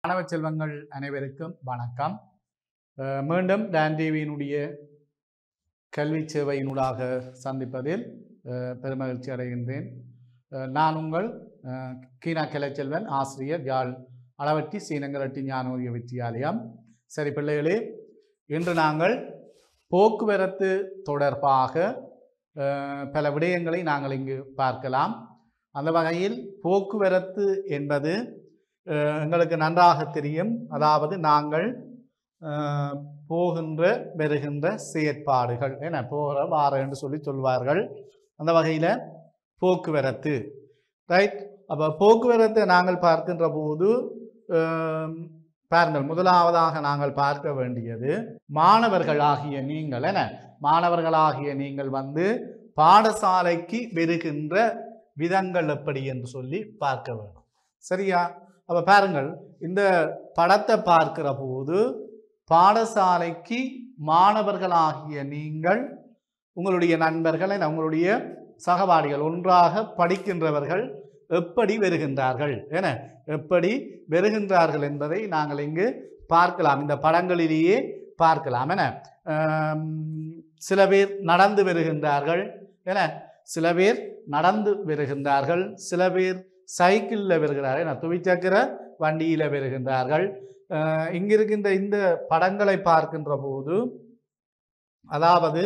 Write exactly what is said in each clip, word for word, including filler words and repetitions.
மாணவ செல்வங்கள் அனைவருக்கும் வணக்கம். மீண்டும் டான் டிவியினுடைய கல்வி சேவையினூடாக சந்திப்பதில் பெருமகிழ்ச்சி அடைகின்றேன். நான் உங்கள் கீனா கலைச்செல்வன், ஆசிரியர், யாழ் அளவட்டி சீனங்கரட்டி ஞானோதய வித்தியாலயம். சரி பிள்ளைகளே, இன்று நாங்கள் போக்குவரத்து தொடர்பாக பல விடயங்களை நாங்கள் இங்கு பார்க்கலாம். அந்த வகையில் போக்குவரத்து என்பது எங்களுக்கு நன்றாக தெரியும். அதாவது நாங்கள் போகின்ற வருகின்ற செயற்பாடுகள் என போகிற வார என்று சொல்லி சொல்வார்கள். அந்த வகையில் போக்குவரத்து ரைட். அப்போ போக்குவரத்தை நாங்கள் பார்க்கின்ற போது பாருங்கள், முதலாவதாக நாங்கள் பார்க்க வேண்டியது மாணவர்களாகிய நீங்கள் என மாணவர்களாகிய நீங்கள் வந்து பாடசாலைக்கு வருகின்ற விதங்கள் எப்படி என்று சொல்லி பார்க்க வேண்டும். சரியா? அப்ப பாருங்கள், இந்த படத்தை பார்க்கிற போது பாடசாலைக்கு மாணவர்களாகிய நீங்கள் உங்களுடைய நண்பர்கள் உங்களுடைய சகபாடிகள் ஒன்றாக படிக்கின்றவர்கள் எப்படி வருகின்றார்கள் என எப்படி வருகின்றார்கள் என்பதை நாங்கள் இங்கு பார்க்கலாம். இந்த படங்களிலேயே பார்க்கலாம் என சில பேர் நடந்து வருகின்றார்கள் என சில பேர் நடந்து வருகின்றார்கள் சில பேர் சைக்கிளில் வருகிறார்கள், துவிச்சக்கர வண்டியில் வருகின்றார்கள். இங்கிருக்கின்ற இந்த படங்களை பார்க்கின்ற போது, அதாவது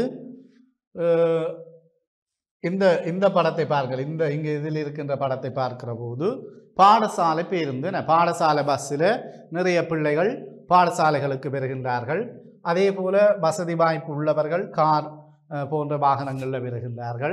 இந்த இந்த படத்தை பாருங்கள். இந்த இங்கே இதில் இருக்கின்ற படத்தை பார்க்கிற போது பாடசாலை பேருந்து, பாடசாலை பஸ்ஸில் நிறைய பிள்ளைகள் பாடசாலைகளுக்கு வருகின்றார்கள். அதே போல வசதி வாய்ப்பு உள்ளவர்கள் கார் போன்ற வாகனங்களில் வருகின்றார்கள்.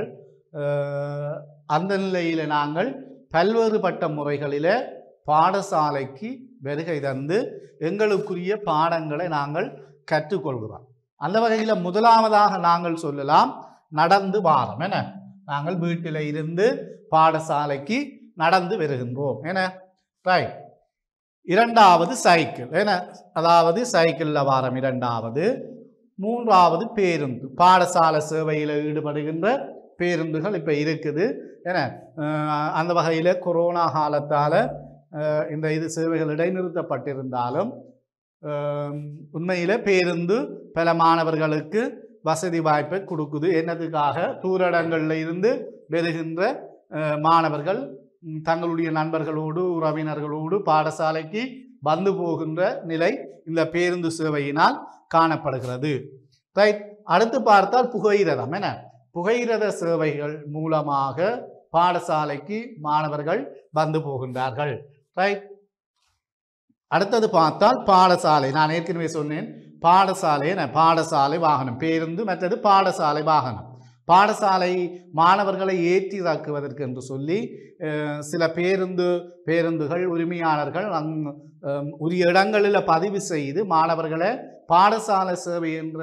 அந்த நிலையில் நாங்கள் பல்வேறுபட்ட முறைகளில் பாடசாலைக்கு வருகை தந்து எங்களுக்குரிய பாடங்களை நாங்கள் கற்றுக்கொள்கிறோம். அந்த வகையில் முதலாவதாக நாங்கள் சொல்லலாம் நடந்து வாரம் என நாங்கள் வீட்டில் இருந்து பாடசாலைக்கு நடந்து வருகின்றோம் என ரைட். இரண்டாவது சைக்கிள் என, அதாவது சைக்கிளில் வாரம் இரண்டாவது. மூன்றாவது பேருந்து, பாடசாலை சேவையில் ஈடுபடுகின்ற பேருந்துகள் இப்போ இருக்குது என. அந்த வகையில் கொரோனா காலத்தால் இந்த இது சேவைகள் இடைநிறுத்தப்பட்டிருந்தாலும் உண்மையில் பேருந்து பல மாணவர்களுக்கு வசதி வாய்ப்பை கொடுக்குது. என்னதுக்காக? தூரடங்களில் இருந்து வருகின்ற மாணவர்கள் தங்களுடைய நண்பர்களோடு உறவினர்களோடு பாடசாலைக்கு வந்து போகின்ற நிலை இந்த பேருந்து சேவையினால் காணப்படுகிறது. ரைட். அடுத்து பார்த்தால் புகையிரதம் என, புகையிரத சேவைகள் மூலமாக பாடசாலைக்கு மாணவர்கள் வந்து போகின்றார்கள். ரைட். அடுத்தது பார்த்தால் பாடசாலை. நான் ஏற்கனவே சொன்னேன் பாடசாலை பாடசாலை வாகனம் பேருந்து, மற்றது பாடசாலை வாகனம். பாடசாலை மாணவர்களை ஏற்றி இறக்குவதற்கு என்று சொல்லி சில பேருந்து பேருந்துகள் உரிமையாளர்கள் அங் உரிய இடங்களில் பதிவு செய்து மாணவர்களை பாடசாலை சேவை என்ற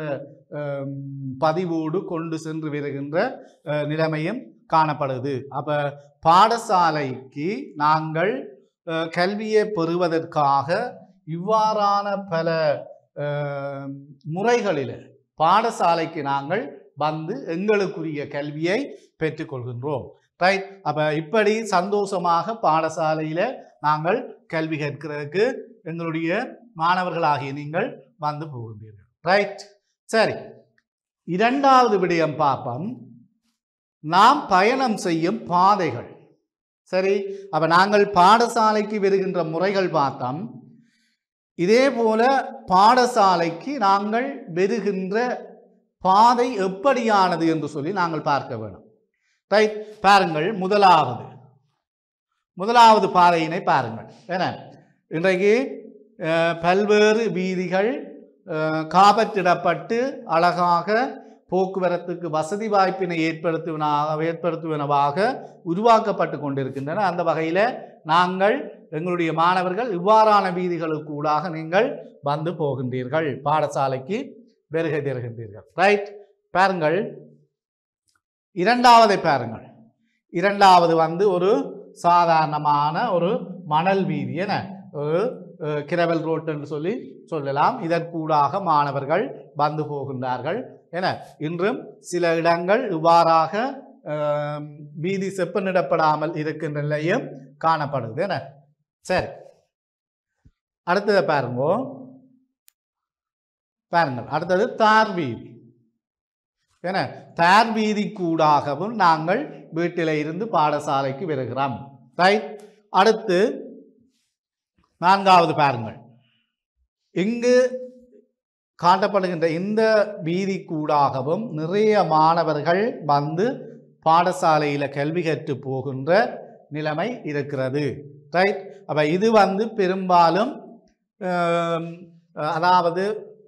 பதிவோடு கொண்டு சென்று வருகின்ற நிலைமையும் காணப்படுது. அப்ப பாடசாலைக்கு நாங்கள் கல்வியை பெறுவதற்காக இவ்வாறான பல முறைகளில் பாடசாலைக்கு நாங்கள் வந்து எங்களுக்குரிய கல்வியை பெற்றுக்கொள்கின்றோம். ரைட். அப்ப இப்படி சந்தோஷமாக பாடசாலையில நாங்கள் கல்வி கற்கிறதுக்கு எங்களுடைய மாணவர்களாகிய நீங்கள் வந்து போகின்றீர்கள். ரைட். சரி, இரண்டாவது விடயம் பார்ப்போம், நாம் பயணம் செய்யும் பாதைகள். சரி, அப்ப நாங்கள் பாடசாலைக்கு வருகின்ற முறைகள் பார்த்தோம். இதே போல பாடசாலைக்கு நாங்கள் வருகின்ற பாதை எப்படியானது என்று சொல்லி நாங்கள் பார்க்க வேண்டும். ரைட். பாருங்கள், முதலாவது முதலாவது பாதையினை பாருங்கள். ஏன்னா இன்றைக்கு பல்வேறு வீதிகள் காபற்றிடப்பட்டு அழகாக போக்குவரத்துக்கு வசதி வாய்ப்பினை ஏற்படுத்துவனாக ஏற்படுத்துவனவாக உருவாக்கப்பட்டு கொண்டிருக்கின்றன. அந்த வகையில் நாங்கள் எங்களுடைய மாணவர்கள் இவ்வாறான வீதிகளுக்கு ஊடாக நீங்கள் வந்து போகின்றீர்கள், பாடசாலைக்கு வருகை தருகின்றீர்கள். ரைட். பாருங்கள், இரண்டாவதை பாருங்கள். இரண்டாவது வந்து ஒரு சாதாரணமான ஒரு மணல் வீதி என, ஒரு கிரவல் ரோட் என்று சொல்லி சொல்லலாம். இதற்கூடாக மாணவர்கள் வந்து போகின்றார்கள் என. இன்றும் சில இடங்கள் இவ்வாறாக வீதி செப்பனிடப்படாமல் இருக்கின்ற நிலையும் காணப்படுது என. சரி, அடுத்தது பாருங்க பாருங்கள் அடுத்தது தார் வீதி ஏன்னா தார் வீதி கூடாகவும் நாங்கள் வீட்டில் இருந்து பாடசாலைக்கு வருகிறோம் ரைட் அடுத்து நான்காவது பாருங்கள் இங்கு காட்டப்படுகின்ற இந்த வீதி கூடாகவும் நிறைய மாணவர்கள் வந்து பாடசாலையில் கல்வி கற்று போகின்ற நிலைமை இருக்கிறது ரைட் அப்போ இது வந்து பெரும்பாலும் அதாவது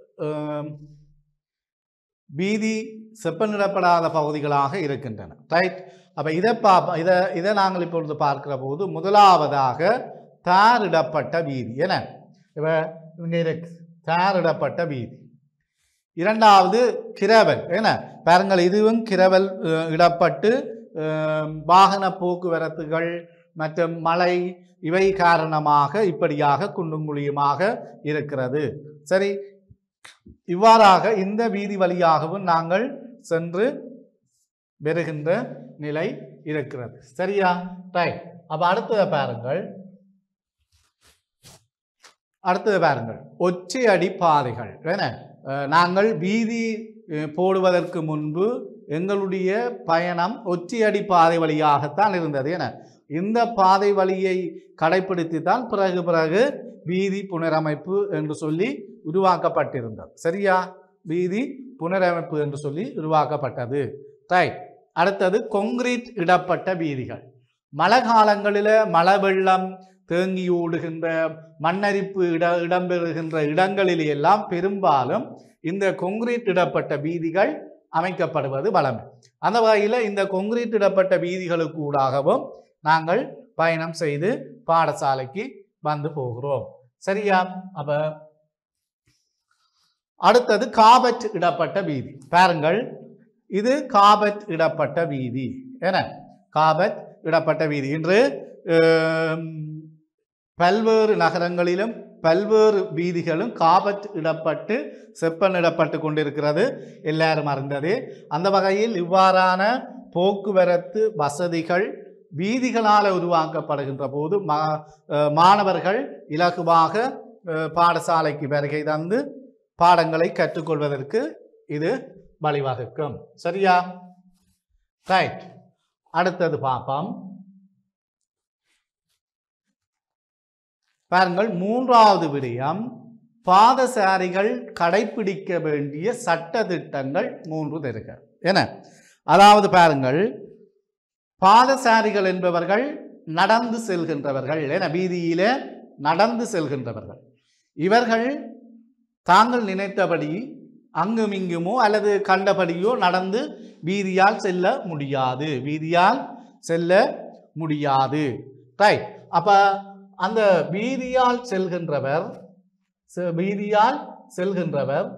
வீதி செப்பனிடப்படாத பகுதிகளாக இருக்கின்றன ரைட் அப்போ இதை பா இதை இதை நாங்கள் இப்பொழுது பார்க்கிற போது முதலாவதாக தாரிடப்பட்ட வீதி என இப்போ இங்கே இருக்கு தாரிடப்பட்ட வீதி இரண்டாவது கிரவல் என பாருங்கள் இதுவும் கிரவல் இடப்பட்டு வாகன போக்குவரத்துகள் மற்றும் மழை இவை காரணமாக இப்படியாக குண்டும் குழியுமாக இருக்கிறது சரி இவ்வாறாக இந்த வீதி வழியாகவும் நாங்கள் சென்று வருகின்ற நிலை இருக்கிறது சரியா ரைட் அப்ப அடுத்தது பாருங்கள் அடுத்தது பாருங்கள் ஒற்றையடி பாதைகள் என நாங்கள் வீதி போடுவதற்கு முன்பு எங்களுடைய பயணம் ஒற்றையடி பாதை வழியாகத்தான் இருந்தது என இந்த பாதை வழியை கடைபிடித்து தான் பிறகு பிறகு வீதி புனரமைப்பு என்று சொல்லி உருவாக்கப்பட்டிருந்தது சரியா வீதி புனரமைப்பு என்று சொல்லி உருவாக்கப்பட்டது ரைட் அடுத்தது கொங்கிரீட் இடப்பட்ட வீதிகள் மழை காலங்களில் மழை வெள்ளம் தேங்கி ஓடுகின்ற மண்ணரிப்பு இட இடம்பெறுகின்ற இடங்களில் எல்லாம் பெரும்பாலும் இந்த கொங்கிரீட் இடப்பட்ட வீதிகள் அமைக்கப்படுவது வழமை அந்த வகையில் இந்த கொங்கிரீட் இடப்பட்ட வீதிகளுக்கு ஊடாகவும் நாங்கள் பயணம் செய்து பாடசாலைக்கு வந்து போகிறோம் சரியா அப்ப அடுத்தது காபட் இடப்பட்ட வீதி பாருங்கள் இது காபட் இடப்பட்ட வீதி என காபட் இடப்பட்ட வீதி இன்று பல்வேறு நகரங்களிலும் பல்வேறு வீதிகளும் காபட் இடப்பட்டு செப்பனிடப்பட்டு கொண்டிருக்கிறது எல்லாரும் அறிந்தது அந்த வகையில் இவ்வாறான போக்குவரத்து வசதிகள் வீதிகளால் உருவாக்கப்படுகின்ற போது மா மாணவர்கள் இலகுவாக பாடசாலைக்கு வருகை தந்து பாடங்களை கற்றுக்கொள்வதற்கு இது வழிவகுக்கும் சரியா ரைட் அடுத்தது பார்ப்போம் பாருங்கள் மூன்றாவது விடயம் பாதசாரிகள் கடைபிடிக்க வேண்டிய சட்ட திட்டங்கள் மூன்று தருக என அதாவது பாருங்கள் பாதசாரிகள் என்பவர்கள் நடந்து செல்கின்றவர்கள் என வீதியில நடந்து செல்கின்றவர்கள் இவர்கள் தாங்கள் நினைத்தபடி அங்கும் இங்குமோ அல்லது கண்டபடியோ நடந்து வீதியால் செல்ல முடியாது வீதியால் செல்ல முடியாது ரைட் அப்ப அந்த வீதியால் செல்கின்றவர் வீதியால் செல்கின்றவர்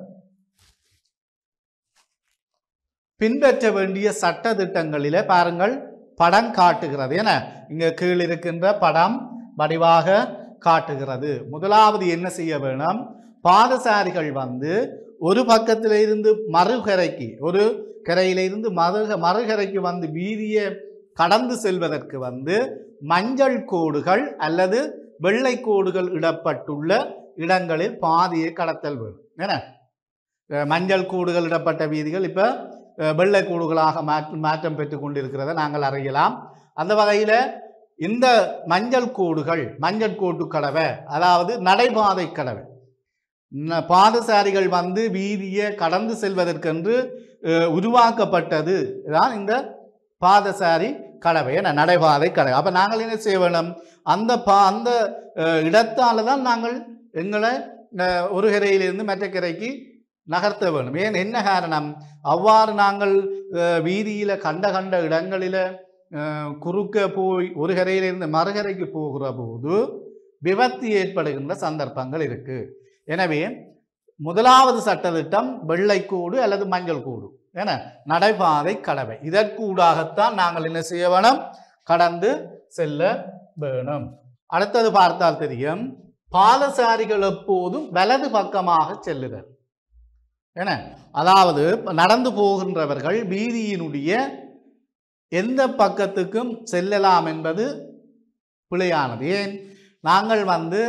பின்பற்ற வேண்டிய சட்ட திட்டங்களிலே பாருங்கள் படம் காட்டுகிறது என இங்க கீழ் இருக்கின்ற படம் வடிவாக காட்டுகிறது முதலாவது என்ன செய்ய வேணும் பாதசாரிகள் வந்து ஒரு பக்கத்தில இருந்து மறுகரைக்கு ஒரு கரையிலிருந்து மறு மறுகரைக்கு வந்து வீதியை கடந்து செல்வதற்கு வந்து மஞ்சள் கோடுகள் அல்லது வெள்ளை கோடுகள் இடப்பட்டுள்ள இடங்களில் பாதையை கடத்தல் வேணும் என மஞ்சள் கோடுகள் இடப்பட்ட வீதிகள் இப்ப வெள்ளை கோடுகளாக மாற்றம் மாற்றம் பெற்றுக் கொண்டிருக்கிறத நாங்கள் அறியலாம் அந்த வகையில் இந்த மஞ்சள் கோடுகள் மஞ்சள் கோட்டு கடவை அதாவது நடைபாதை கடவை பாதசாரிகள் வந்து வீதியை கடந்து செல்வதற்கென்று உருவாக்கப்பட்டது தான் இந்த பாதசாரி கடவை என நடைபாதை கடவை அப்ப நாங்கள் என்ன செய்ய வேணும் அந்த பா அந்த இடத்தால தான் நாங்கள் எங்களை ஒரு கரையிலிருந்து மற்ற கரைக்கு நகர்த்த வேணும் ஏன் என்ன காரணம் அவ்வாறு நாங்கள் வீதியில கண்ட கண்ட இடங்களில குறுக்க போய் ஒரு கரையிலிருந்து மறுகரைக்கு போகிற போது விபத்து ஏற்படுகின்ற சந்தர்ப்பங்கள் இருக்கு எனவே முதலாவது சட்டத்திட்டம் வெள்ளைக்கூடு அல்லது மஞ்சள் கூடு என நடைபாதை கடவை இதற்கூடாகத்தான் நாங்கள் என்ன செய்ய வேணும் கடந்து செல்ல வேணும் அடுத்தது பார்த்தால் தெரியும் பாதசாரிகள் எப்போதும் வலது பக்கமாக செல்லுதல் என அதாவது நடந்து போகின்றவர்கள் வீதியினுடைய எந்த பக்கத்துக்கும் செல்லலாம் என்பது பிழையானது ஏன் நாங்கள் வந்து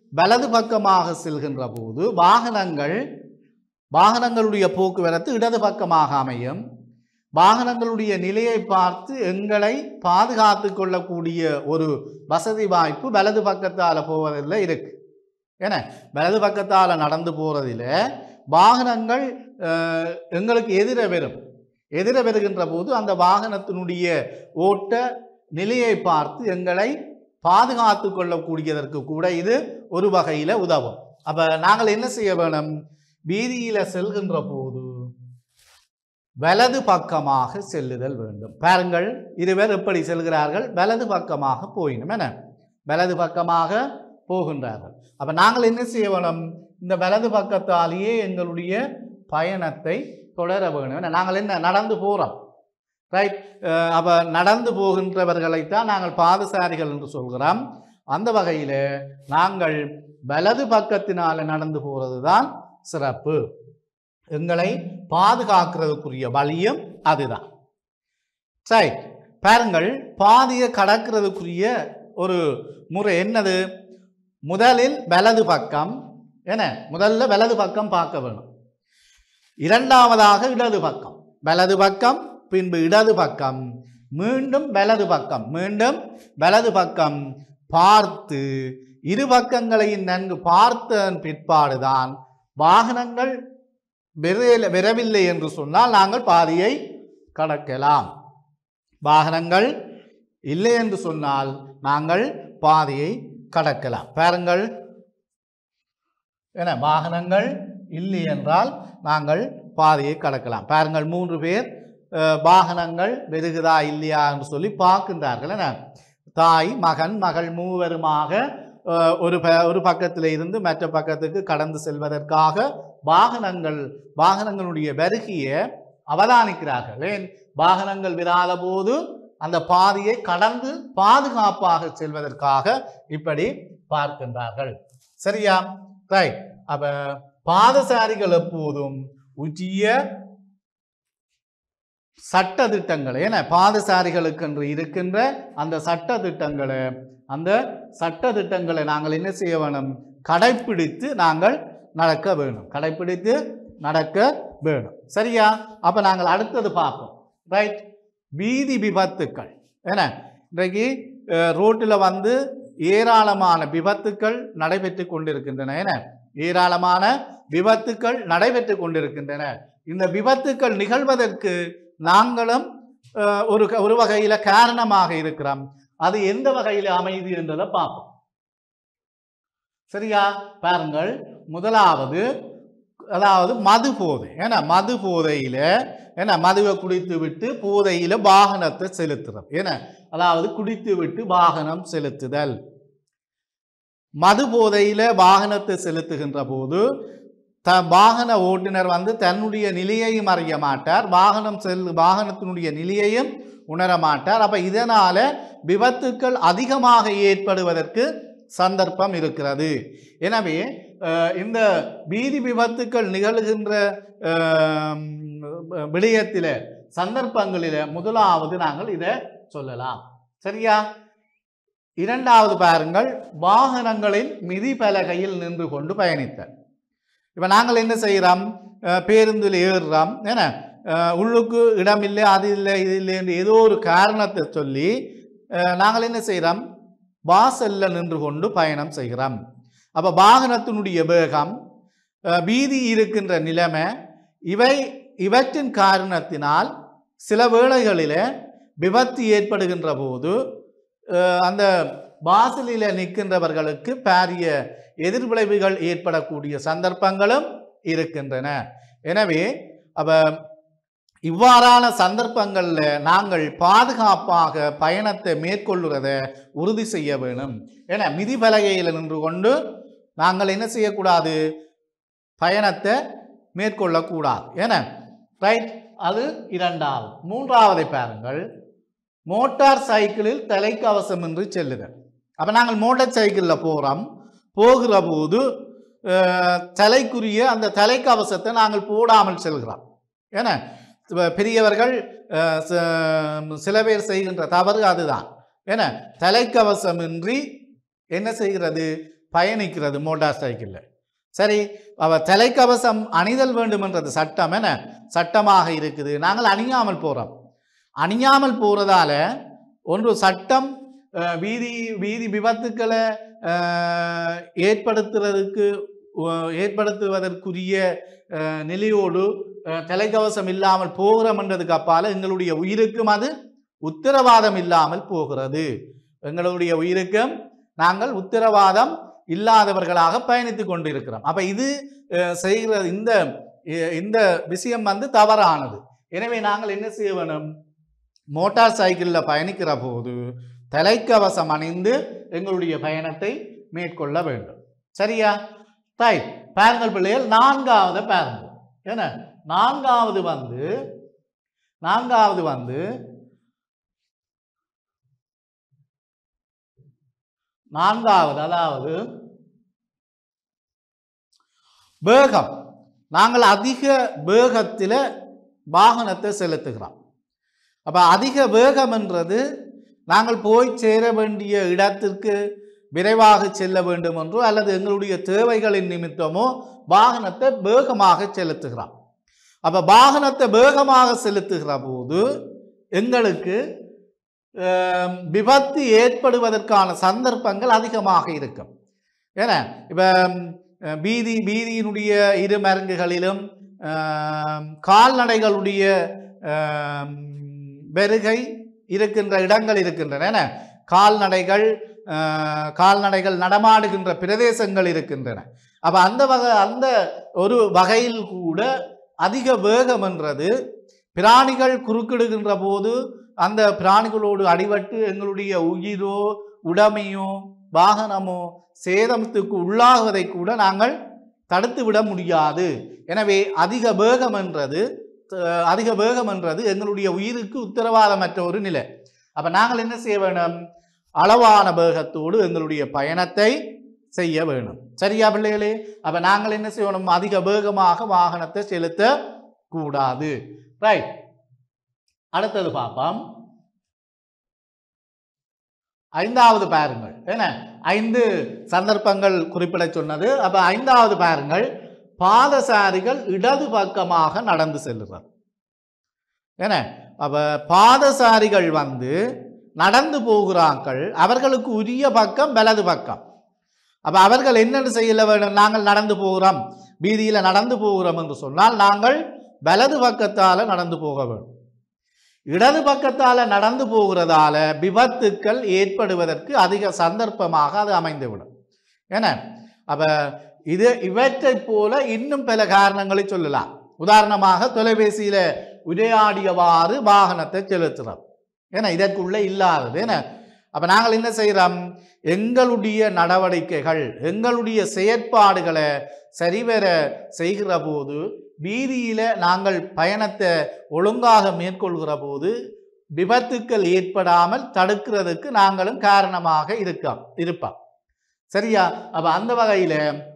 வலது பக்கமாக செல்கின்ற போது வாகனங்கள் வாகனங்களுடைய போக்குவரத்து இடது பக்கமாக அமையும். வாகனங்களுடைய நிலையை பார்த்து எங்களை பாதுகாத்து கொள்ளக்கூடிய ஒரு வசதி வாய்ப்பு வலது பக்கத்தால் போவதில் இருக்கு. ஏன்னா வலது பக்கத்தால் நடந்து போகிறதில் வாகனங்கள் எங்களுக்கு எதிர வரும். எதிர வருகின்ற போது அந்த வாகனத்தினுடைய ஓட்ட நிலையை பார்த்து எங்களை பாதுகாத்து கொள்ளக்கூடியதற்கு கூட இது ஒரு வகையில் உதவும். அப்போ நாங்கள் என்ன செய்ய வேணும்? வீதியில் செல்கின்ற போது வலது பக்கமாக செல்லுதல் வேண்டும். பாருங்கள், இருவர் எப்படி செல்கிறார்கள்? வலது பக்கமாக போயினும் என வலது பக்கமாக போகின்றார்கள். அப்போ நாங்கள் என்ன செய்ய வேணும்? இந்த வலது பக்கத்தாலேயே எங்களுடைய பயணத்தை தொடர வேணும். நாங்கள் என்ன நடந்து போகிறோம், ரைட்? அப்போ நடந்து போகின்றவர்களைத்தான் நாங்கள் பாதசாரிகள் என்று சொல்கிறோம். அந்த வகையில் நாங்கள் வலது பக்கத்தினால் நடந்து போகிறது தான் சிறப்பு. எங்களை பாதுகாக்கிறதுக்குரிய வழியும் அதுதான். சரி, பாருங்கள், பாதையை கடக்கிறதுக்குரிய ஒரு முறை என்னது? முதலில் வலது பக்கம் என்ன முதல்ல வலது பக்கம் பார்க்க வேணும். இரண்டாவதாக இடது பக்கம், வலது பக்கம், பின்பு இடது பக்கம், மீண்டும் வலது பக்கம், மீண்டும் வலது பக்கம் பார்த்து இரு பக்கங்களையும் நன்கு பார்த்ததன் பிற்பாடுதான் வாகனங்கள் விரவில்லை என்று சொன்னால் நாங்கள் பாதையை கடக்கலாம். வாகனங்கள் இல்லை என்று சொன்னால் நாங்கள் பாதையை கடக்கலாம். பாருங்கள், என வாகனங்கள் இல்லை என்றால் நாங்கள் பாதையை கடக்கலாம். பாருங்கள், மூன்று பேர் வாகனங்கள் வெறுகுதா இல்லையா என்று சொல்லி பார்க்கின்றார்கள். என தாய், மகன், மகள் மூவருமாக ஒரு ஒரு பக்கத்தில் இருந்து மற்ற பக்கத்துக்கு கடந்து செல்வதற்காக வாகனங்கள் வாகனங்களுடைய வருகையை அவதானிக்கிறார்கள். ஏன்? வாகனங்கள் விராத போது அந்த பாதையை கடந்து பாதுகாப்பாக செல்வதற்காக இப்படி பார்க்கின்றார்கள். சரியா? ரைட். அப்ப பாதசாரிகள் எப்போதும் உச்சிய சட்ட திட்டங்களை, ஏன்னா பாதசாரிகளுக்கு என்று இருக்கின்ற அந்த சட்ட திட்டங்களை அந்த சட்ட திட்டங்களை நாங்கள் என்ன செய்ய வேணும்? கடைப்பிடித்து நாங்கள் நடக்க வேணும். கடைப்பிடித்து நடக்க வேணும். சரியா? அப்ப நாங்கள் அடுத்தது பார்ப்போம். ரைட். வீதி விபத்துக்கள். ஏன்னா இன்றைக்கு ரோட்டில் வந்து ஏராளமான விபத்துக்கள் நடைபெற்று கொண்டிருக்கின்றன. என ஏராளமான விபத்துக்கள் நடைபெற்று கொண்டிருக்கின்றன. இந்த விபத்துக்கள் நிகழ்வதற்கு நாங்களும் ஒரு ஒரு வகையில காரணமாக இருக்கிறோம். அது எந்த வகையில் அமைதி என்றதை பார்ப்போம். சரியா? பாருங்கள், முதலாவது அதாவது மது போதை. ஏன்னா மது போதையில ஏன்னா மதுவை குடித்து விட்டு போதையில வாகனத்தை செலுத்துறது. ஏன்னா அதாவது குடித்து விட்டு வாகனம் செலுத்துதல். மது போதையில வாகனத்தை செலுத்துகின்ற போது த வாகன ஓட்டுநர் வந்து தன்னுடைய நிலையையும் அறிய மாட்டார், வாகனம் செல் வாகனத்தினுடைய நிலையையும் உணர மாட்டார். அப்ப இதனால விபத்துக்கள் அதிகமாக ஏற்படுவதற்கு சந்தர்ப்பம் இருக்கிறது. எனவே இந்த வீதி விபத்துக்கள் நிகழ்கின்ற விடயத்தில சந்தர்ப்பங்களில முதலாவது நாங்கள் இதை சொல்லலாம். சரியா? இரண்டாவது பாருங்கள், வாகனங்களின் மிதி பலகையில் நின்று கொண்டு பயணித்தல். இப்ப நாங்கள் என்ன செய்கிறோம்? பேருந்தில் ஏறுறோம். ஏன்னா உள்ளுக்கு இடம் இல்லை, அது இல்லை, இது இல்லை என்று ஏதோ ஒரு காரணத்தை சொல்லி நாங்கள் என்ன செய்கிறோம்? வாசல்ல நின்று கொண்டு பயணம் செய்கிறோம். அப்ப வாகனத்தினுடைய வேகம், வீதி இருக்கின்ற நிலைமை, இவை இவற்றின் காரணத்தினால் சில வேளைகளில் விபத்து ஏற்படுகின்ற போது அந்த வாசலில் நிற்கின்றவர்களுக்கு பாரிய எதிர்விளைவுகள் ஏற்படக்கூடிய சந்தர்ப்பங்களும் இருக்கின்றன. எனவே அப்ப இவ்வாறான சந்தர்ப்பங்களில் நாங்கள் பாதுகாப்பாக பயணத்தை மேற்கொள்ளுறத உறுதி செய்ய வேணும். ஏன்னா மிதிபலகையில் நின்று கொண்டு நாங்கள் என்ன செய்யக்கூடாது? பயணத்தை மேற்கொள்ளக்கூடாது. ஏன்னா ரைட். அது இரண்டாவது. மூன்றாவதை பாருங்கள், மோட்டார் சைக்கிளில் தலைக்கவசம் என்று செல்லுதல். அப்ப நாங்கள் மோட்டார் சைக்கிளில் போகிறோம். போகிற போது தலைக்குரிய அந்த தலைக்கவசத்தை நாங்கள் போடாமல் செல்கிறோம். ஏன்னா பெரியவர்கள் சில பேர் செய்கின்ற தவறு அதுதான். ஏன்னா தலைக்கவசமின்றி என்ன செய்கிறது? பயணிக்கிறது மோட்டார் சைக்கிளில். சரி, அவ தலைக்கவசம் அணிதல் வேண்டும் என்றது சட்டம் என சட்டமாக இருக்குது. நாங்கள் அணியாமல் போகிறோம். அணியாமல் போகிறதால ஒன்று சட்டம் வீதி வீதி விபத்துக்களை ஏற்படுத்துறதுக்கு ஏற்படுத்துவதற்குரிய நிலையோடு தலைக்கவசம் இல்லாமல் போகிறோம் என்றதுக்கு அப்பால் எங்களுடைய உயிருக்கும் அது உத்தரவாதம் இல்லாமல் போகிறது. எங்களுடைய உயிருக்கும் நாங்கள் உத்தரவாதம் இல்லாதவர்களாக பயணித்து கொண்டிருக்கிறோம். அப்ப இது செய்கிற இந்த இந்த விஷயம் வந்து தவறானது. எனவே நாங்கள் என்ன செய்ய வேணும்? மோட்டார் சைக்கிளில் பயணிக்கிற போது தலைக்கவசம் அணிந்து எங்களுடைய பயணத்தை மேற்கொள்ள வேண்டும். சரியா? தாய் பாருங்கள் பிள்ளைகள், நான்காவது பாருங்கள். என்ன நான்காவது வந்து நான்காவது வந்து நான்காவது அதாவது வேகம். நாங்கள் அதிக வேகத்தில் வாகனத்தை செலுத்துகிறோம். அப்ப அதிக வேகம் என்றது நாங்கள் போய் சேர வேண்டிய இடத்திற்கு விரைவாக செல்ல வேண்டும் என்றோ அல்லது எங்களுடைய தேவைகளின் நிமித்தமோ வாகனத்தை வேகமாக செலுத்துகிறோம். அப்ப வாகனத்தை வேகமாக செலுத்துகிற போது எங்களுக்கு விபத்து ஏற்படுவதற்கான சந்தர்ப்பங்கள் அதிகமாக இருக்கும். ஏன்னா இப்போ வீதி வீதியினுடைய இரு மரங்குகளிலும் கால்நடைகளுடைய வருகை இருக்கின்ற இடங்கள் இருக்கின்றன. கால்நடைகள் கால்நடைகள் நடமாடுகின்ற பிரதேசங்கள் இருக்கின்றன. அப்போ அந்த வகை அந்த ஒரு வகையில் கூட அதிக வேகம் என்றது பிராணிகள் குறுக்கிடுகின்ற போது அந்த பிராணிகளோடு அடிபட்டு எங்களுடைய உயிரோ உடைமையோ வாகனமோ சேதத்துக்கு உள்ளாகுவதை கூட நாங்கள் தடுத்து விட முடியாது. எனவே அதிக வேகம் என்றது அதிக வேகம் என்றது எங்களுடைய உயிருக்கு உத்தரவாதமற்ற ஒரு நிலை. அப்ப நாங்கள் என்ன செய்ய வேண்டும்? அளவான வேகத்தோடு எங்களுடைய பயணத்தை செய்ய வேணும். சரியா பிள்ளைகளே? அப்ப நாங்கள் என்ன செய்யணும்? அதிக வேகமாக வாகனத்தை செலுத்த கூடாது. ரைட், அடுத்தது பார்ப்போம். ஐந்தாவது பாருங்கள். என்ன ஐந்து சந்தர்ப்பங்கள் குறிப்பிட சொன்னது. அப்ப ஐந்தாவது பாருங்கள், பாதசாரிகள் இடது பக்கமாக நடந்து செல்லுறார். என்ன அப்ப பாதசாரிகள் வந்து நடந்து போகிறார்கள், அவர்களுக்கு உரிய பக்கம் வலது பக்கம். அப்ப அவர்கள் என்னென்னு செய்யல வேண்டும்? நாங்கள் நடந்து போகிறோம், வீதியில நடந்து போகிறோம் என்று சொன்னால் நாங்கள் வலது பக்கத்தால நடந்து போக வேண்டும். இடது பக்கத்தால நடந்து போகிறதால விபத்துக்கள் ஏற்படுவதற்கு அதிக சந்தர்ப்பமாக அது அமைந்துவிடும். ஏன்னா அப்ப இது இவற்றை போல இன்னும் பல காரணங்களை சொல்லலாம். உதாரணமாக தொலைபேசியில உரையாடியவாறு வாகனத்தை செலுத்துறோம். ஏன்னா இதற்குள்ள இல்லாதது. ஏன்னா அப்ப நாங்கள் என்ன செய்யறோம்? எங்களுடைய நடவடிக்கைகள் எங்களுடைய செயற்பாடுகளை சரிவர செய்கிற போது வீதியில நாங்கள் பயணத்தை ஒழுங்காக மேற்கொள்கிற போது விபத்துக்கள் ஏற்படாமல் தடுக்கிறதுக்கு நாங்களும் காரணமாக இருக்கோம் இருப்போம். சரியா? அப்ப அந்த வகையில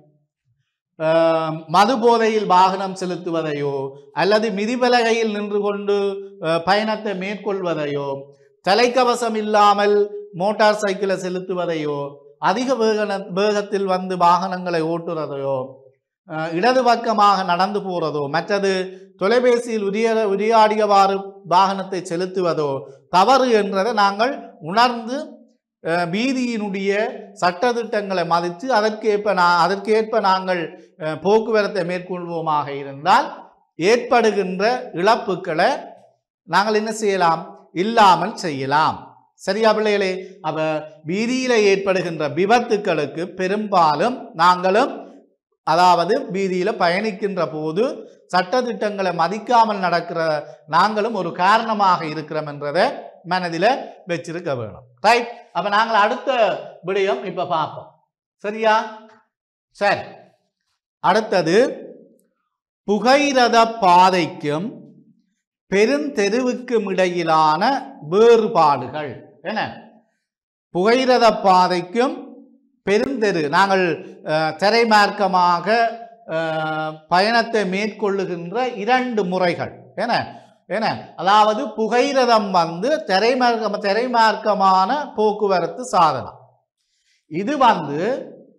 மது போதையில் வாகனம் செலுத்துவதையோ அல்லது மிதிபலகையில் நின்று கொண்டு பயணத்தை மேற்கொள்வதையோ தலைக்கவசம் இல்லாமல் மோட்டார் சைக்கிளை செலுத்துவதையோ அதிக வேக வேகத்தில் வந்து வாகனங்களை ஓட்டுறதையோ இடது பக்கமாக நடந்து போறதோ மற்றது தொலைபேசியில் உரிய உரையாடியவாறு வாகனத்தை செலுத்துவதோ தவறு என்றதை நாங்கள் உணர்ந்து வீதியினுடைய சட்டதிட்டங்களை மதித்து அதற்கேற்ப நான் அதற்கேற்ப நாங்கள் போக்குவரத்தை மேற்கொள்வோமாக இருந்தால் ஏற்படுகின்ற இழப்புகளை நாங்கள் என்ன செய்யலாம்? இல்லாமல் செய்யலாம். சரியா பிள்ளைகளே? அப்ப வீதியில ஏற்படுகின்ற விபத்துக்களுக்கு பெரும்பாலும் நாங்களும் அதாவது வீதியில பயணிக்கின்ற போது சட்டதிட்டங்களை மதிக்காமல் நடக்கிற நாங்களும் ஒரு காரணமாக இருக்கிறோம் என்றதை மனதில வச்சிருக்க வேணும். ரைட், அப்ப நாங்கள் அடுத்த விடயம் இப்ப பார்ப்போம். சரியா? சரி, அடுத்தது புகையிரத பாதைக்கும் பெருந்தெருவுக்கும் இடையிலான வேறுபாடுகள். என்ன புகையிரத பாதைக்கும் பெருந்தெரு நாங்கள் திரைமார்க்கமாக பயணத்தை மேற்கொள்ளுகின்ற இரண்டு முறைகள். என்ன என்ன அதாவது புகையிரதம் வந்து திரைமார்க்க திரைமார்க்கமான போக்குவரத்து சாதனம். இது வந்து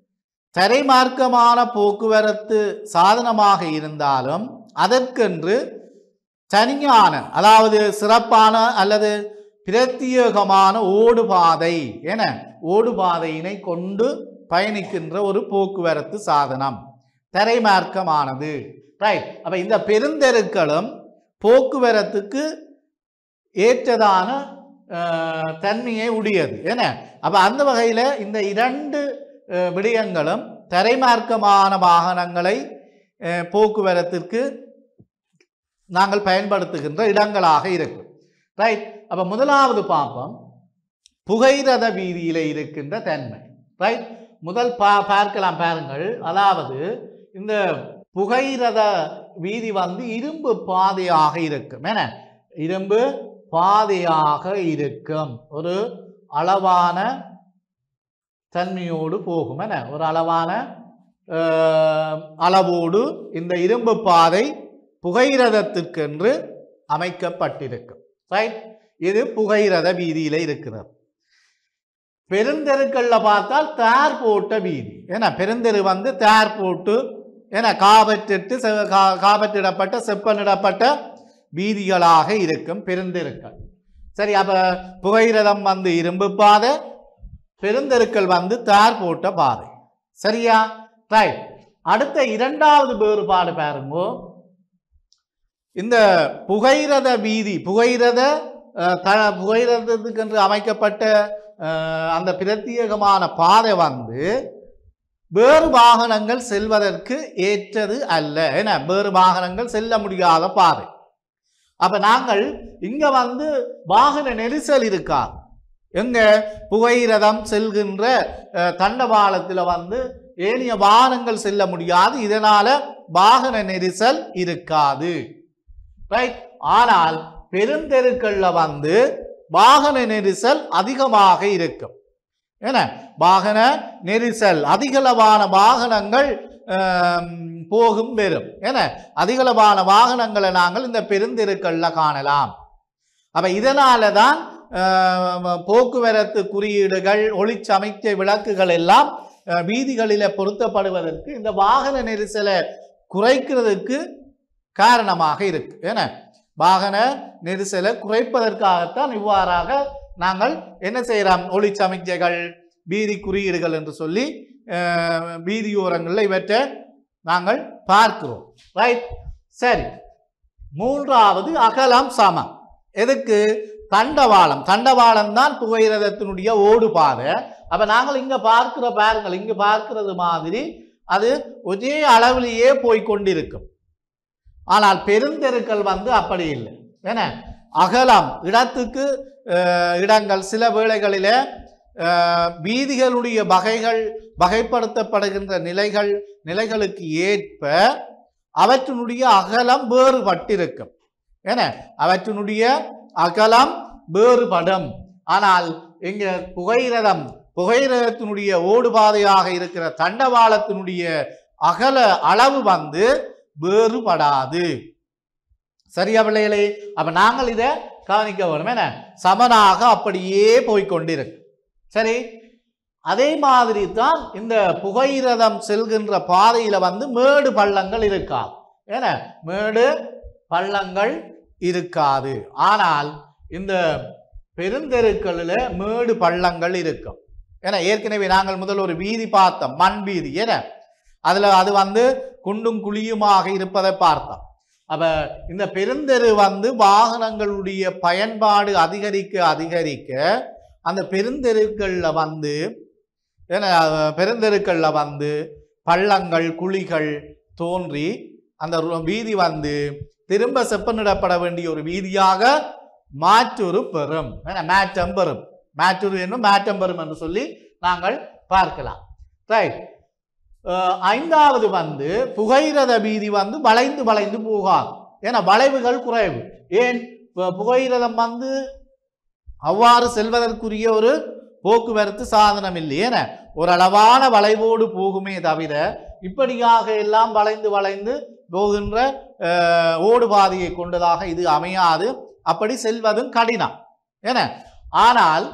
தரைமார்க்கமான போக்குவரத்து சாதனமாக இருந்தாலும் அதற்கென்று தனியான அதாவது சிறப்பான அல்லது பிரத்யேகமான ஓடுபாதை என ஓடுபாதையினை கொண்டு பயணிக்கின்ற ஒரு போக்குவரத்து சாதனம் தரைமார்க்கமானது. ரைட். அப்ப இந்த பெருந்தெருக்களும் போக்குவரத்துக்கு ஏற்றதான தன்மையை உடையது என அப்ப அந்த வகையில் இந்த இரண்டு விடயங்களும் தரைமார்க்கமான வாகனங்களை போக்குவரத்திற்கு நாங்கள் பயன்படுத்துகின்ற இடங்களாக இருக்கும். ரைட். அப்ப முதலாவது பாப்பம் புகையிரத வீதியில இருக்கின்ற தன்மை. ரைட். முதல் பா பார்க்கலாம் பாருங்கள். அதாவது இந்த புகையிரத வீதி வந்து இரும்பு பாதையாக இருக்கும் என இரும்பு பாதையாக இருக்கும் ஒரு அளவான தன்மையோடு போகும் என ஒரு அளவான அளவோடு இந்த இரும்பு பாதை புகையிரதத்திற்கென்று அமைக்கப்பட்டிருக்கும். ரைட். இது புகையிரத வீதியில இருக்கிறது. பெருந்தெருக்கள்ல பார்த்தால் தார் போட்ட வீதி ஏன்னா பெருந்தெரு வந்து தார் போட்டு ஏன்னா காபற்றிட்டு காபற்றிடப்பட்ட செப்பனிடப்பட்ட வீதிகளாக இருக்கும் பெருந்தெருக்கள். சரி. அப்ப புகையிரதம் வந்து இரும்பு பாதை, பெருந்தெருக்கள் வந்து தார் போட்ட பாதை. சரியா? ரைட். அடுத்த இரண்டாவது வேறுபாடு பாருங்க. இந்த புகையிரத வீதி புகையிரத புகையிரதத்துக்கு என்று அமைக்கப்பட்ட அந்த பிரத்யேகமான பாதை வந்து வேறு வாகனங்கள் செல்வதற்கு ஏற்றது அல்ல என வேறு வாகனங்கள் செல்ல முடியாத பாதை. அப்ப நாங்கள் இங்க வந்து வாகன நெரிசல் இருக்காது. எங்க புகையிரதம் செல்கின்ற தண்டவாளத்தில் வந்து ஏனைய வாகனங்கள் செல்ல முடியாது. இதனால வாகன நெரிசல் இருக்காது. ரைட். ஆனால் பெருந்தெருக்கள்ல வந்து வாகன நெரிசல் அதிகமாக இருக்கும். ஏன வாகன நெரிசல் அதிகளவான வாகனங்கள் போகும் பெறும் என அதிகளவான வாகனங்களை நாங்கள் இந்த பெருந்தெருக்கள்ல காணலாம். அப்ப இதனால தான் போக்குவரத்து குறியீடுகள் ஒளிச்சமிக்கை விளக்குகள் எல்லாம் வீதிகளில பொருத்தப்படுவதற்கு இந்த வாகன நெரிசலை குறைக்கிறதுக்கு காரணமாக இருக்கு. ஏன்னா வாகன நெரிசலை குறைப்பதற்காகத்தான் இவ்வாறாக நாங்கள் என்ன செய்யறோம், ஒளிச்சமிக்கைகள் வீதி குறியீடுகள் என்று சொல்லி வீதியோரங்களில் இவற்றை நாங்கள் பார்க்கிறோம். ரைட். சரி. மூன்றாவது அகலம் சமம். எதுக்கு? தண்டவாளம். தண்டவாளம் தான் புகையிரதத்தினுடைய ஓடுபாதை. அப்ப நாங்கள் இங்க பார்க்கிற பாருங்கள், இங்க பார்க்கிறது மாதிரி அது ஒரே அளவிலேயே போய்கொண்டிருக்கும். ஆனால் பெருந்தெருக்கள் வந்து அப்படி இல்லை. ஏன்னா அகலம் இடத்துக்கு இடங்கள் சில வேளைகளில வீதிகளுடைய வகைகள் வகைப்படுத்தப்படுகின்ற நிலைகள் நிலைகளுக்கு ஏற்ப அவற்றினுடைய அகலம் வேறுபட்டிருக்கும். ஏன்னா அவற்றினுடைய அகலம் வேறுபடும். ஆனால் இங்க புகையிரதம் புகையிரதத்தினுடைய ஓடுபாதையாக இருக்கிற தண்டவாளத்தினுடைய அகல அளவு வந்து வேறுபடாது. சரியா பிள்ளைகளே? அப்ப நாங்கள் இதை கவனிக்க வேணும். என்ன சமனாக அப்படியே போய்கொண்டிருக்கு. சரி. அதே மாதிரி தான் இந்த புகையிரதம் செல்கின்ற பாதையில வந்து மேடு பள்ளங்கள் இருக்காது. ஏன மேடு பள்ளங்கள் இருக்காது. ஆனால் இந்த பெருந்தெருக்களில் மேடு பள்ளங்கள் இருக்கும். ஏன்னா ஏற்கனவே நாங்கள் முதல் ஒரு வீதி பார்த்தோம், மண் வீதி. ஏன்னா அதுல அது வந்து குண்டும் குழியுமாக இருப்பதை பார்த்தோம். அப்ப இந்த பெருந்தெரு வந்து வாகனங்களுடைய பயன்பாடு அதிகரிக்க அதிகரிக்க அந்த பெருந்தெருக்கள்ல வந்து பெருந்தெருக்கள்ல வந்து பள்ளங்கள் குழிகள் தோன்றி அந்த வீதி வந்து திரும்ப செப்பனிடப்பட வேண்டிய ஒரு வீதியாக மாற்றுரு பெறும். மாற்றம் பெறும். மாற்றுரு என்னும் மாற்றம் பெறும் என்று சொல்லி நாங்கள் பார்க்கலாம். ரைட். ஐந்தாவது வந்து புகையிரத வீதி வந்து வளைந்து வளைந்து போகாது. ஏன்னா வளைவுகள் குறைவு. ஏன்? புகையிரதம் வந்து அவ்வாறு செல்வதற்குரிய ஒரு போக்குவரத்து சாதனம் இல்லை. ஏன்னா ஒரு அளவான வளைவோடு போகுமே தவிர இப்படியாக எல்லாம் வளைந்து வளைந்து போகின்ற ஓடுபாதையை கொண்டதாக இது அமையாது. அப்படி செல்வதும் கடினம். ஏன்னா ஆனால்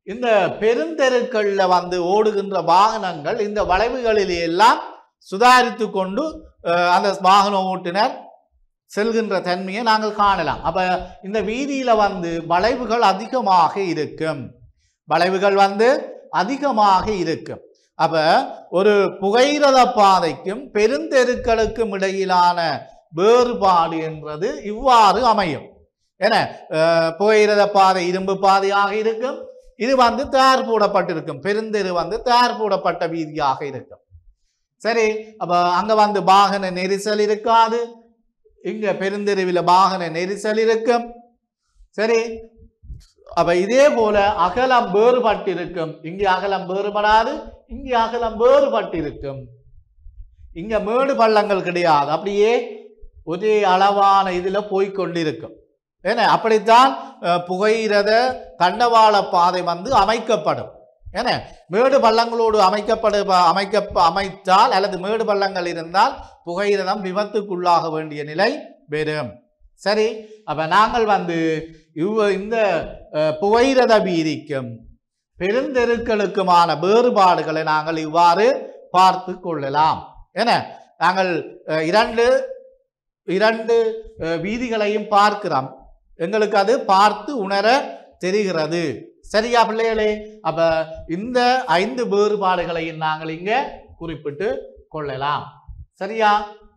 இந்த பெருந்தெருக்கள்ல வந்து ஓடுகின்ற வாகனங்கள் இந்த வளைவுகளிலே எல்லாம் சுதாரித்து கொண்டு அந்த வாகன ஓட்டுநர் செல்கின்ற தன்மையை நாங்கள் காணலாம். அப்ப இந்த வீதியில வந்து வளைவுகள் அதிகமாக இருக்கும், வளைவுகள் வந்து அதிகமாக இருக்கும். அப்ப ஒரு புகையிரத பாதைக்கும் பெருந்தெருக்களுக்கும் இடையிலான வேறுபாடு என்பது இவ்வாறு அமையும். ஏன்னா புகையிரத பாதை இரும்பு பாதையாக இருக்கும், இது வந்து தயார் போடப்பட்டிருக்கும். பெருந்தெரு வந்து தயார் போடப்பட்ட வீதியாக இருக்கும். சரி, அப்ப அங்க வந்து வாகன நெரிசல் இருக்காது, இங்க பெருந்தெருவில் வாகன நெரிசல் இருக்கும். சரி, அப்ப இதே போல அகலம் வேறுபட்டிருக்கும். இங்கே அகலம் வேறுபடாது, இங்கே அகலம் வேறுபட்டிருக்கும். இங்க மேடு பள்ளங்கள் கிடையாது, அப்படியே ஒரே அளவான இதுல போய்கொண்டிருக்கும். ஏன்னா அப்படித்தான் புகையிரத தண்டவாள பாதை வந்து அமைக்கப்படும். ஏன்னா மேடு பள்ளங்களோடு அமைக்கப்படு அமைக்க அமைத்தால் அல்லது மேடு பள்ளங்கள் இருந்தால் புகையிரதம் விபத்துக்குள்ளாக வேண்டிய நிலை பெறும். சரி, அப்ப நாங்கள் வந்து இவ் இந்த புகையிரத வீதிக்கும் பெருந்தெருக்களுக்குமான வேறுபாடுகளை நாங்கள் இவ்வாறு பார்த்து கொள்ளலாம். என நாங்கள் இரண்டு இரண்டு வீதிகளையும் பார்க்கிறோம், எங்களுக்கு அது பார்த்து உணர தெரிகிறது. சரியா பிள்ளைகளே? அப்ப இந்த ஐந்து வேறுபாடுகளையும் நாங்கள் இங்க குறிப்பிட்டு கொள்ளலாம். சரியா?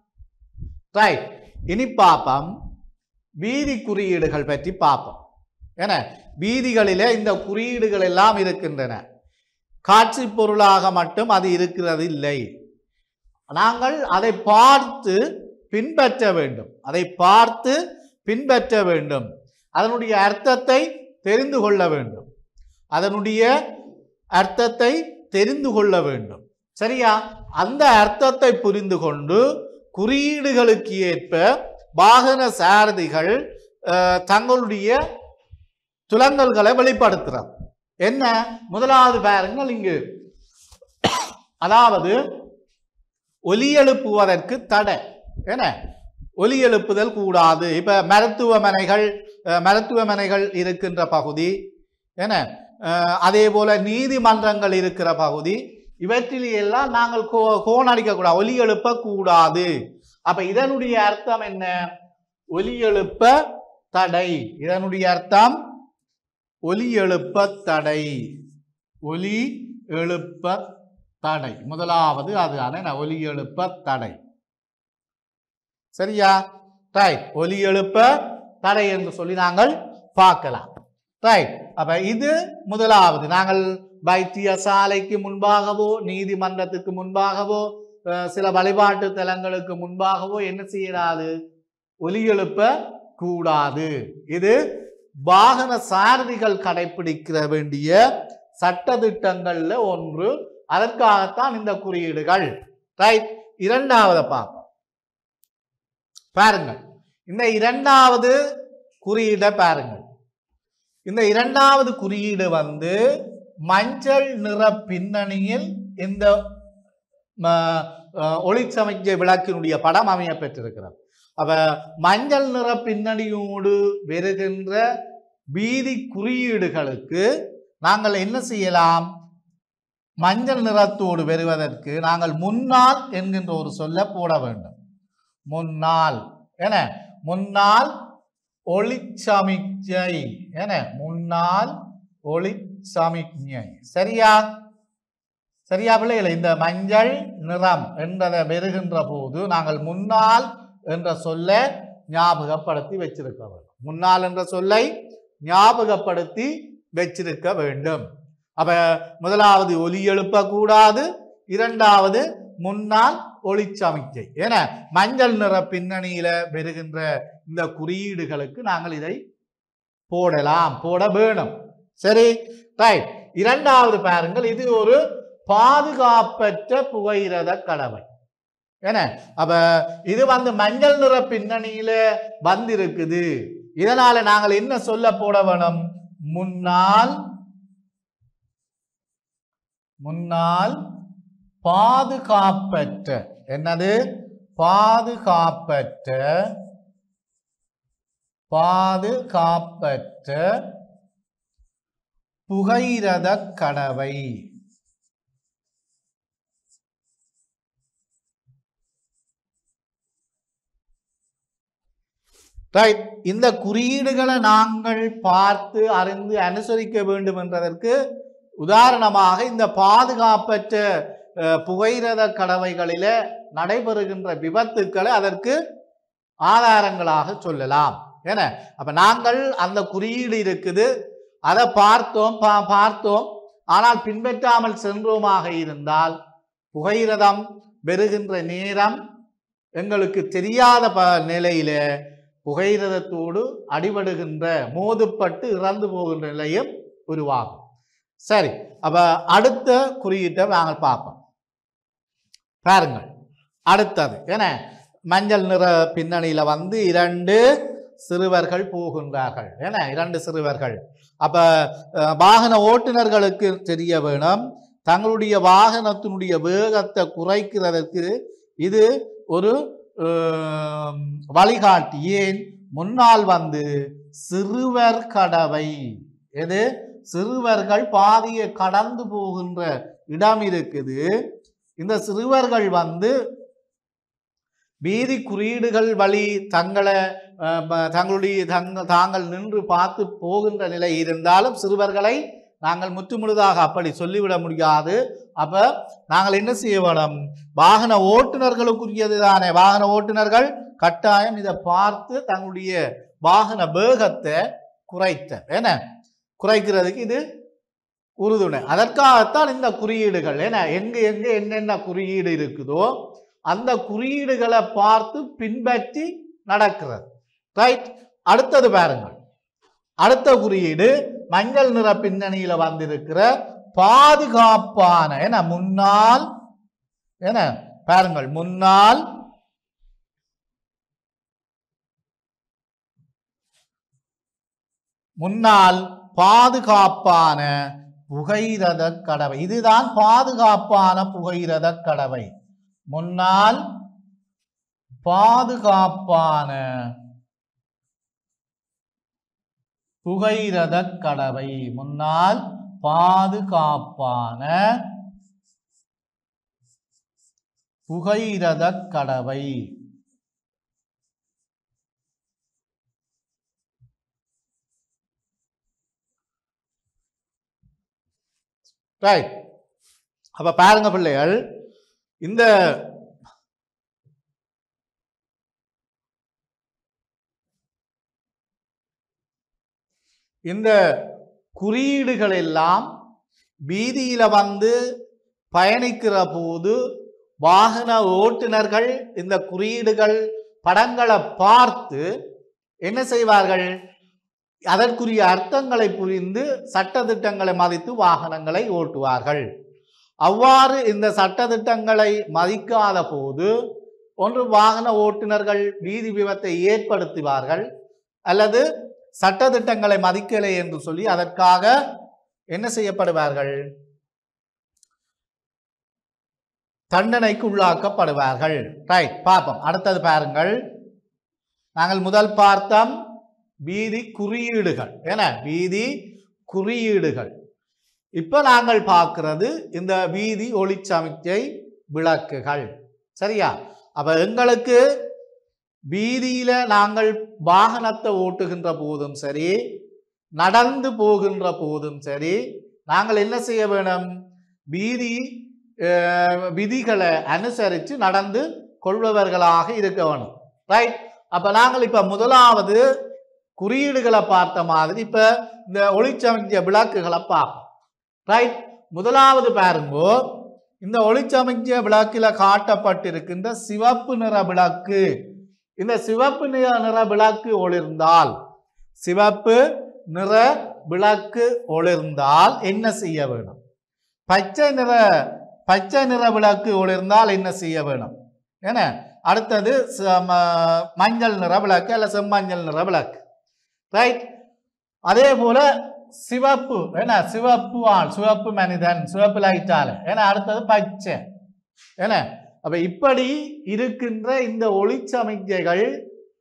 ரைட். இனி பார்ப்போம் வீதி குறியீடுகள் பற்றி பார்ப்போம். என வீதிகளிலே இந்த குறியீடுகள் எல்லாம் இருக்கின்றன, காட்சி பொருளாக மட்டும் அது இருக்கிறது இல்லை. நாங்கள் அதை பார்த்து பின்பற்ற வேண்டும், அதை பார்த்து பின்பற்ற வேண்டும், அதனுடைய அர்த்தத்தை தெரிந்து கொள்ள வேண்டும், அதனுடைய அர்த்தத்தை தெரிந்து கொள்ள வேண்டும். சரியா? அந்த அர்த்தத்தை புரிந்து கொண்டு குறியீடுகளுக்கு ஏற்ப வாகன சாரதிகள் தங்களுடைய துலங்கல்களை வெளிப்படுத்துறார். என்ன? முதலாவது பாருங்கள் இங்கு, அதாவது ஒலி எழுப்புவதற்கு தடை. என்ன? ஒலி எழுப்புதல் கூடாது. இப்ப மருத்துவமனைகள் மருத்துவமனைகள் இருக்கின்ற பகுதி, என்ன அதே போல நீதிமன்றங்கள் இருக்கிற பகுதி, இவற்றில் எல்லாம் நாங்கள் கோ கோன் அடிக்க கூடாது, ஒலி எழுப்ப கூடாது. அப்ப இதனுடைய அர்த்தம் என்ன? ஒலி எழுப்ப தடை. இதனுடைய அர்த்தம் ஒலி எழுப்ப தடை, ஒலி எழுப்ப தடை. முதலாவது அதுதானே, ஒலி எழுப்ப தடை. சரியா? ரைட். ஒலி எழுப்ப தடை என்று சொல்லி நாங்கள் பார்க்கலாம். ரைட். அப்ப இது முதலாவது. நாங்கள் வைத்தியசாலைக்கு முன்பாகவோ நீதிமன்றத்துக்கு முன்பாகவோ சில வழிபாட்டு தலங்களுக்கு முன்பாகவோ என்ன செய்யறாது? ஒலி எழுப்ப கூடாது. இது வாகன சாரதிகள் கடைபிடிக்க வேண்டிய சட்டதிட்டங்கள்ல ஒன்று. அதற்காகத்தான் இந்த குறியீடுகள். ரைட். இரண்டாவது பார்ப்போம். பாருங்கள், இந்த இரண்டாவது குறியீடை பாருங்கள். இந்த இரண்டாவது குறியீடு வந்து மஞ்சள் நிற பின்னணியில் இந்த ஒளிச்சமிக்கை விளக்கினுடைய படம் அமைய பெற்றிருக்கிறது. அப்ப மஞ்சள் நிற பின்னணியோடு வருகின்ற வீதி குறியீடுகளுக்கு நாங்கள் என்ன செய்யலாம்? மஞ்சள் நிறத்தோடு வருவதற்கு நாங்கள் முன்னால் என்கின்ற ஒரு சொல்ல போட வேண்டும். முன்னால். என முன்னால் ஒளிச்சமிக்கை. என முன்னால் ஒளிச்சமிக்கை. சரியா? சரியா பிள்ளைகளை? இந்த மஞ்சள் நிறம் என்றதை வருகின்ற போது நாங்கள் முன்னால் என்ற சொல்ல ஞாபகப்படுத்தி வச்சிருக்க வேண்டும். முன்னால் என்ற சொல்லை ஞாபகப்படுத்தி வச்சிருக்க வேண்டும். அப்ப முதலாவது ஒலி எழுப்ப கூடாது, இரண்டாவது முன்னால் ஒளிச்சமிக்கை. என மஞ்சள் நிற பின்னணியில வருகின்ற இந்த குறியீடுகளுக்கு நாங்கள் இதை போடலாம், போட வேணும். சரி, ரைட். இரண்டாவது பாருங்கள், இது ஒரு பாதுகாப்பற்ற புகையிரத கடவை. என்ன? அப்ப இது வந்து மஞ்சள் நிற பின்னணியில வந்திருக்குது, இதனால நாங்கள் என்ன சொல்ல போட வேணும்? முன்னால் முன்னால் பாதுகாப்பற்ற. என்னது? பாதுகாப்பற்ற பாதுகாப்பற்ற புகையிரத கடவை. ரைட். இந்த குறியீடுகளை நாங்கள் பார்த்து அறிந்து அனுசரிக்க வேண்டும் என்றதற்கு உதாரணமாக இந்த பாதுகாப்பற்ற புகையிரத கடவைகளில நடைபெறுகின்ற விபத்துக்களை அதற்கு ஆதாரங்களாக சொல்லலாம். ஏன்னா அப்ப நாங்கள் அந்த குறியீடு இருக்குது, அதை பார்த்தோம் பார்த்தோம் ஆனால் பின்பற்றாமல் சென்றோமாக இருந்தால் புகையிரதம் பெறுகின்ற நேரம் எங்களுக்கு தெரியாத நிலையில புகையிரதத்தோடு அடிபடுகின்ற மோதுப்பட்டு இறந்து போகின்ற நிலையும் உருவாகும். சரி, அப்ப அடுத்த குறியீட்டை நாங்கள் பார்ப்போம். பாருங்கள், அடுத்தது என மஞ்சள் நிற பின்னணியில வந்து இரண்டு சிறுவர்கள் போகின்றார்கள். என இரண்டு சிறுவர்கள். அப்ப வாகன ஓட்டுநர்களுக்கு தெரிய வேணும் தங்களுடைய வாகனத்தினுடைய வேகத்தை குறைக்கிறதற்கு இது ஒரு வழிகாட்டி. ஏன் முன்னால் வந்து சிறுவர் கடவை, எது சிறுவர்கள் பாதியை கடந்து போகின்ற இடம் இருக்குது. இந்த சிறுவர்கள் வந்து வீதி குறியீடுகள் வழி தங்களை தங்களுடைய தங்கள் தாங்கள் நின்று பார்த்து போகின்ற நிலை இருந்தாலும் சிறுவர்களை நாங்கள் முற்றுமுழுதாக அப்படி சொல்லிவிட முடியாது. அப்ப நாங்கள் என்ன செய்ய வேணும், வாகன ஓட்டுநர்களுக்குரியது தானே, வாகன ஓட்டுநர்கள் கட்டாயம் இதை பார்த்து தங்களுடைய வாகன வேகத்தை குறைத்த என்ன குறைக்கிறதுக்கு இது உறுதுணை. அதற்காகத்தான் இந்த குறியீடுகள். ஏன்னா எங்க எங்க என்னென்ன குறியீடு இருக்குதோ அந்த குறியீடுகளை பார்த்து பின்பற்றி நடக்கிறது. ரைட். அடுத்தது பாருங்கள், அடுத்த குறியீடு மஞ்சள் நிற பின்னணியில வந்திருக்கிற பாதுகாப்பான என முன்னால் என பாருங்கள் முன்னால் முன்னால் பாதுகாப்பான புகையிரத கடவை. இதுதான் பாதுகாப்பான புகையிரத கடவை. முன்னால் பாதுகாப்பான புகையிரத கடவை. முன்னால் பாதுகாப்பான புகையிரத கடவை. ரைட். அப்ப பாருங்க பிள்ளைகள், இந்த இந்த குறியீடுகள் எல்லாம் வீதியில வந்து பயணிக்கிற போது வாகன ஓட்டுநர்கள் இந்த குறியீடுகள் படங்களை பார்த்து என்ன செய்வார்கள், அதற்குரிய அர்த்தங்களை புரிந்து சட்டதிட்டங்களை மதித்து வாகனங்களை ஓட்டுவார்கள். அவ்வாறு இந்த சட்டதிட்டங்களை மதிக்காத போது ஒன்று வாகன ஓட்டுநர்கள் வீதி விபத்தை ஏற்படுத்துவார்கள், அல்லது சட்டதிட்டங்களை மதிக்கலை என்று சொல்லி அதற்காக என்ன செய்யப்படுவார்கள், தண்டனைக்கு உள்ளாக்கப்படுவார்கள். ரைட், பார்ப்போம். அடுத்தது பாருங்கள், நாங்கள் முதல் பார்த்தோம் வீதி குறியீடுகள் என வீதி குறியீடுகள். இப்ப நாங்கள் பார்க்கிறது இந்த வீதி ஒளிச்சமிக்கை விளக்குகள். சரியா? அப்ப எங்களுக்கு வீதியில நாங்கள் வாகனத்தை ஓட்டுகின்ற போதும் சரி, நடந்து போகின்ற போதும் சரி, நாங்கள் என்ன செய்ய வேணும், வீதி விதிகளை அனுசரித்து நடந்து கொள்பவர்களாக இருக்க வேணும். ரைட். அப்ப நாங்கள் இப்ப முதலாவது குறியீடுகளை பார்த்த மாதிரி இப்ப இந்த ஒளிச்சமிக்க விளக்குகளை பார்ப்போம். ரைட். முதலாவது பாருங்கோ, இந்த ஒளிச்சமிக்க விளக்கில காட்டப்பட்டிருக்கின்ற சிவப்பு நிற விளக்கு. இந்த சிவப்பு நிற நிற விளக்கு ஒளிர்ந்தால் சிவப்பு நிற விளக்கு ஒளிர்ந்தால் என்ன செய்ய வேணும், பச்சை நிற பச்சை நிற விளக்கு ஒளிர்ந்தால் என்ன செய்ய வேணும் என. அடுத்தது மஞ்சள் நிற விளக்கு அல்ல செம்மஞ்சள் நிற விளக்கு. ரைட். அதே போல சிவப்பு என்ன, சிவப்பு ஆள், சிவப்பு மனிதன், சிவப்பு லைட்டால என. அடுத்தது பச்சை என. அப்ப இப்படி இருக்கின்ற இந்த ஒளிச்சமிக்கைகள்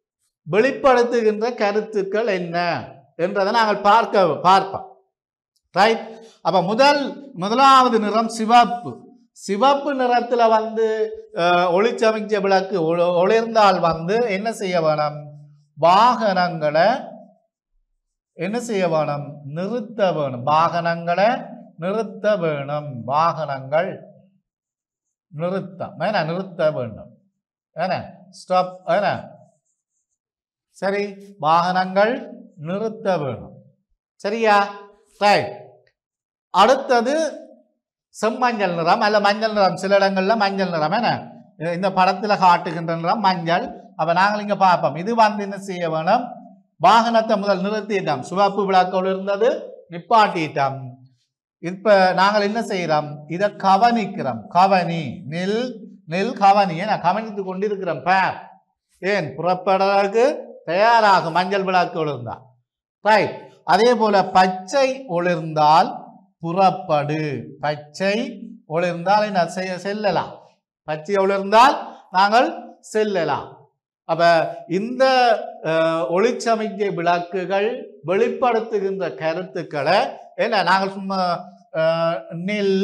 வெளிப்படுத்துகின்ற கருத்துக்கள் என்ன என்றதை நாங்கள் பார்க்க பார்ப்போம். ரைட். அப்ப முதல் முதலாவது நிறம் சிவப்பு. சிவப்பு நிறத்துல வந்து ஒளிச்சமிஞ்ச விளக்கு ஒளிர்ந்தால் வந்து என்ன செய்ய வேணும்? வாகனங்களை என்ன செய்ய வேணும்? நிறுத்த வேணும். வாகனங்களை நிறுத்த வேணும். வாகனங்கள் நிறுத்தம் ஏன்னா நிறுத்த வேண்டும். ஏன்னா ஸ்டாப் ஏன்னா சரி, வாகனங்கள் நிறுத்த வேணும். சரியா? ரைட். அடுத்தது செம்மஞ்சள் நிறம் அல்ல மஞ்சள் நிறம். சில இடங்கள்ல மஞ்சள் நிறம். என்ன இந்த படத்துல காட்டுகின்ற நிறம் மஞ்சள். அப்ப நாங்கள் இங்க பார்ப்போம். இது வந்து என்ன செய்ய வேணும்? வாகனத்தை முதல் நிறுத்திட்டோம். சிவப்பு விளக்கோடு இருந்தது, நிப்பாட்டிட்டோம். இப்ப நாங்கள் என்ன செய்யறோம்? இதை கவனிக்கிறோம். கவனி நெல் நெல் கவனி. ஏன்னா கவனித்து கொண்டிருக்கிறோம். பேர் ஏன் புறப்படுறதுக்கு தயாராகும் மஞ்சள் விளக்கு ஒளிர்ந்தால். ரைட். அதே போல பச்சை ஒளிர்ந்தால் புறப்படு. பச்சை ஒளிர்ந்தால் என்ன செய்ய செல்லலாம். பச்சை ஒளிர்ந்தால் நாங்கள் செல்லலாம். அப்ப இந்த ஒளிச்சமிக்கை விளக்குகள் வெளிப்படுத்துகின்ற கருத்துக்களை என்ன நாங்கள் சும்மா நெல்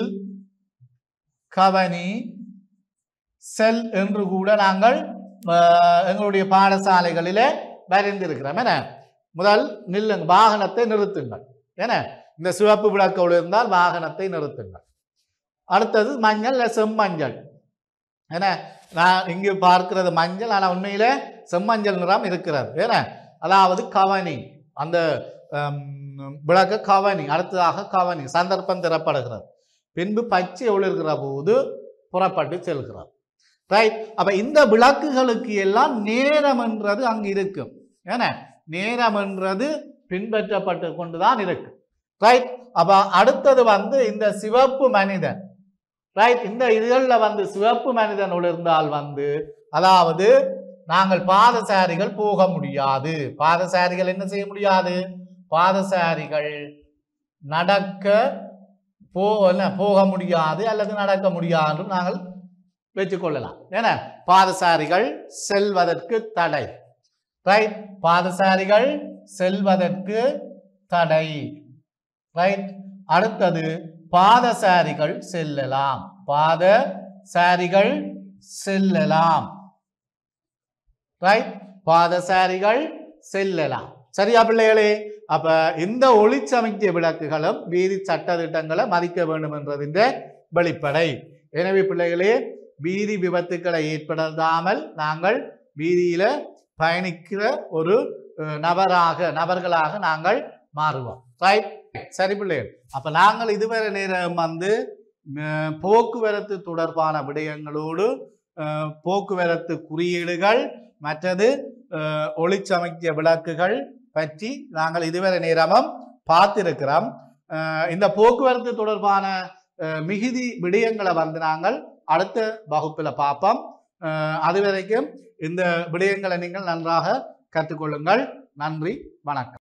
கவனி செல் என்று கூட நாங்கள் எங்களுடைய பாடசாலைகளிலே வரைந்திருக்கிறோம். என்ன முதல் நில்லுங்க, வாகனத்தை நிறுத்துங்கள். ஏன்னா இந்த சிவப்பு விளக்கோடு இருந்தால் வாகனத்தை நிறுத்துங்கள். அடுத்தது மஞ்சள் செம்மஞ்சள். ஏன்னா நான் இங்கு பார்க்கிறது மஞ்சள், ஆனால் உண்மையிலே செம்மஞ்சள் நிறம் இருக்கிறது. ஏன்னா அதாவது கவனி, அந்த விளக்க கவனி. அடுத்ததாக கவனி சந்தர்ப்பம் தரப்படுகிறது. பின்பு பச்சை ஒளிர்கிற போது புறப்பட்டு செல்கிறது. ரைட். அப்ப இந்த விளக்குகளுக்கு எல்லாம் நேரம் என்றது அங்கு இருக்கும். ஏன்னா நேரம் என்றது பின்பற்றப்பட்டு கொண்டுதான் இருக்கு. ரைட். அப்ப அடுத்தது வந்து இந்த சிவப்பு மனிதன். ரைட். இந்த இதுகளில் வந்து சிவப்பு மனிதன் ஒளிர்ந்தால் வந்து அதாவது நாங்கள் பாதசாரிகள் போக முடியாது. பாதசாரிகள் என்ன செய்ய முடியாது? பாதசாரிகள் நடக்க போ போக முடியாது அல்லது நடக்க முடியாது நாங்கள் வச்சுக்கொள்ளலாம். ஏன்னா பாதசாரிகள் செல்வதற்கு தடை. ரைட். பாதசாரிகள் செல்வதற்கு தடை. ரைட். அடுத்தது பாதசாரிகள் செல்லலாம். பாதசாரிகள் செல்லலாம். ரைட். பாதசாரிகள் செல்லலாம். சரியா பிள்ளைகளே? அப்ப இந்த ஒளிச்சமிக்கை விளக்குகளும் வீதி சட்ட திட்டங்களை மதிக்க வேண்டும் என்றது இந்த வெளிப்படை. எனவே பிள்ளைகளே, வீதி விபத்துக்களை ஏற்படுத்தாமல் நாங்கள் வீதியில பயணிக்கிற ஒரு நபராக நபர்களாக நாங்கள் மாறுவோம். ரைட். சரி பிள்ளைகள், அப்ப நாங்கள் இதுவரை நேரம் வந்து போக்குவரத்து தொடர்பான விடயங்களோடு போக்குவரத்து குறியீடுகள் மற்றது ஒளிச்சமிக்கை விளக்குகள் பற்றி நாங்கள் இதுவரை நேரமும் பார்த்திருக்கிறோம். இந்த போக்குவரத்து தொடர்பான மிகுதி விடயங்களை வந்து நாங்கள் அடுத்த வகுப்புல பார்ப்போம். அது வரைக்கும் இந்த விடயங்களை நீங்கள் நன்றாக கற்றுக்கொள்ளுங்கள். நன்றி, வணக்கம்.